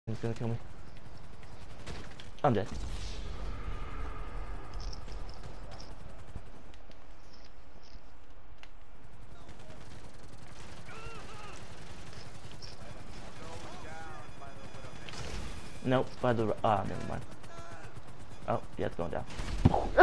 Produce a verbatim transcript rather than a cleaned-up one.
He's gonna kill me. I'm dead. Nope, by the ah, never mind. Oh, yeah, it's going down.